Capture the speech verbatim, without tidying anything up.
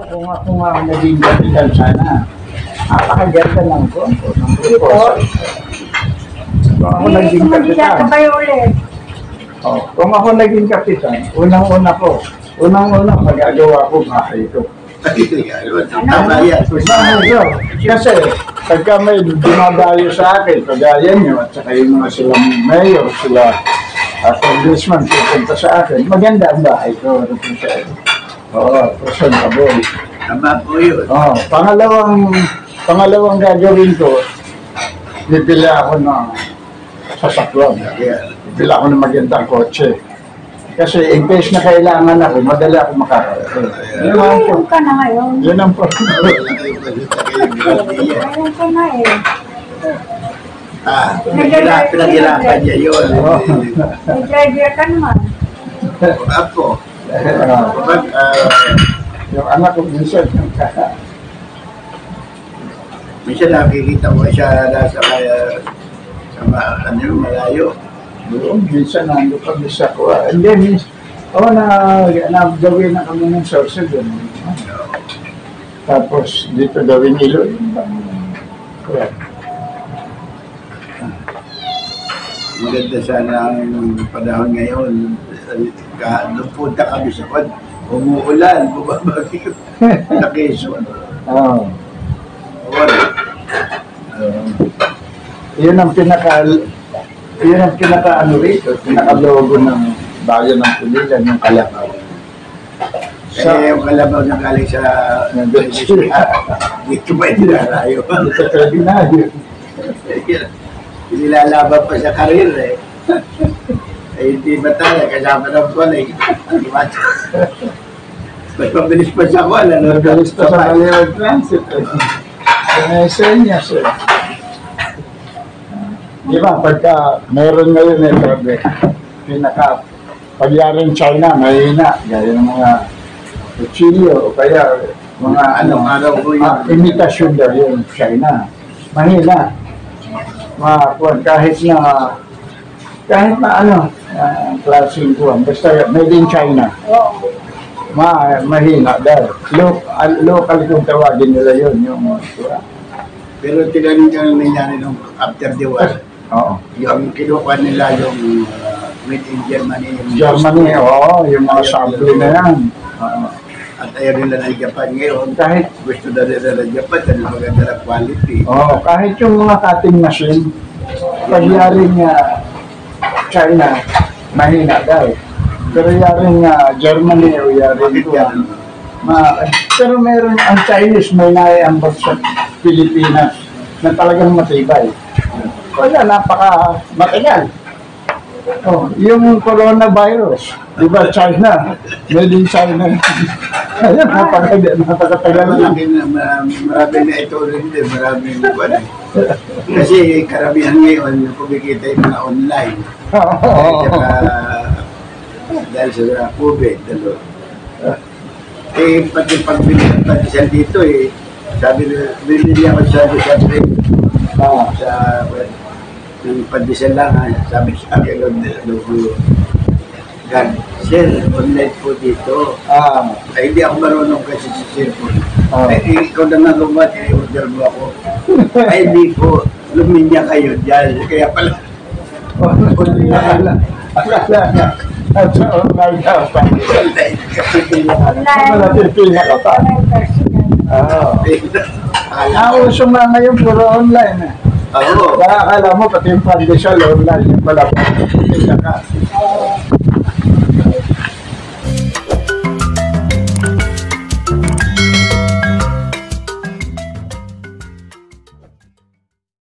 kung ako nga naging kapitan sana, napakaganda ng konto, ng report. Kung ako naging kapitan, oh, kung ako naging kapitan, unang-una ko, unang-una magagawa ko bahay ko. Tama yan. Kasi, pagka may dumadayo sa akin, kagaya nyo, at saka yung mga silang mayor, sila, at congressman, pupunta sa akin, maganda ang bahay ko. Oo, presentable. Tama po yun. Oo, pangalawang, pangalawang gagawin ko, bibili ako ng sasakyan. Bibili ako ng magandang kotse. Kasi in case na kailangan ako, madali ako makakarating. Yun ang po. ka na ngayon. Yun ang po. Ayaw ko na eh. Ah, pinaghirapan niya yun. May driver ka naman. Ako, Ah, kapag, ah, yung anak ko minsan, minsan nakikita ko siya nasa kaya sa ma- ano yung malayo. doon, minsan nando kami sa kuha. And then, oh, na, nagawin na kami ng source doon. Tapos, dito gawin ilo. Correct. Maganda sana ang panahon ngayon. Ka, nung punta kami sa kwan, umuulan, bumabagyo. Na Quezon. Oo. Wala. Uh, yun ang pinaka, yun ang pinaka ano rito, pinaka-logo ng bayan ng Pulilan, yung Kalabaw. Sa, eh, yung kalabaw na galing sa dito ba dinarayo? Dito sa binayo. Nilalaban pa sa karir eh. Eh, hindi ba tayo, kasama ng kwan eh. Mas mabilis pa sa kwan, ano? Nagalis pa sa Maliwag Transit. May senyas eh. Di ba, pagka meron ngayon eh, sabi, pinaka, pagyaring China, mahina, gaya ng mga kuchilyo, o kaya mga ano, Araw-araw po yun. ah, imitasyon daw yung China. Mahina. Mga kuwan, kahit na, kahit na ano, uh, klaseng kuwan, basta made in China. Oo. Ma, mahina daw. Lo, al- local kung tawagin nila yun, yung kuwan. Pero tinanin nyo yung nangyari nung after the war. Oo. Yung kinukuha nila yung uh, made in Germany. Yung Germany, oo, yung mga sample na yan. Oo. At ayaw nila ng Japan ngayon. Kahit, Gusto na nila ng Japan dahil maganda na quality. oo, kahit yung mga cutting machine, pagyaring uh, China, mahina daw. Pero yaring uh, Germany o yaring kuwan, ma, pero meron ang Chinese may naiambag sa Pilipinas na talagang matibay. Wala, napaka matagal. Oh, yung coronavirus, di ba China? Made in China. Ayun, napaka- napakatagal na. Marami na, marami, marami na ito rin din, marami na ba Kasi karamihan ngayon, yung kumikita yung mga online. Oo. Saka, dahil sa COVID, ano. Eh, pati pagbili ng pandesal dito eh, sabi na, binili ako sa pandesal rin. Ah. Sa, ng pandesal lang, ah, sabi sa akin, ano, God, sir, online po dito. Ah. Ay, hindi ako marunong kasi sa cellphone. Oh. Ay, ikaw na nga gumat, i-order mo ako. Ay, hindi po, luminya kayo dyan. Kaya pala, Akala, akala niya. At sa online ka pa. Malapipila ka pa. Oo. Nauso nga ngayon puro online eh. Oo. Kaya akala mo pati yung pandesal online yung pala pila ka.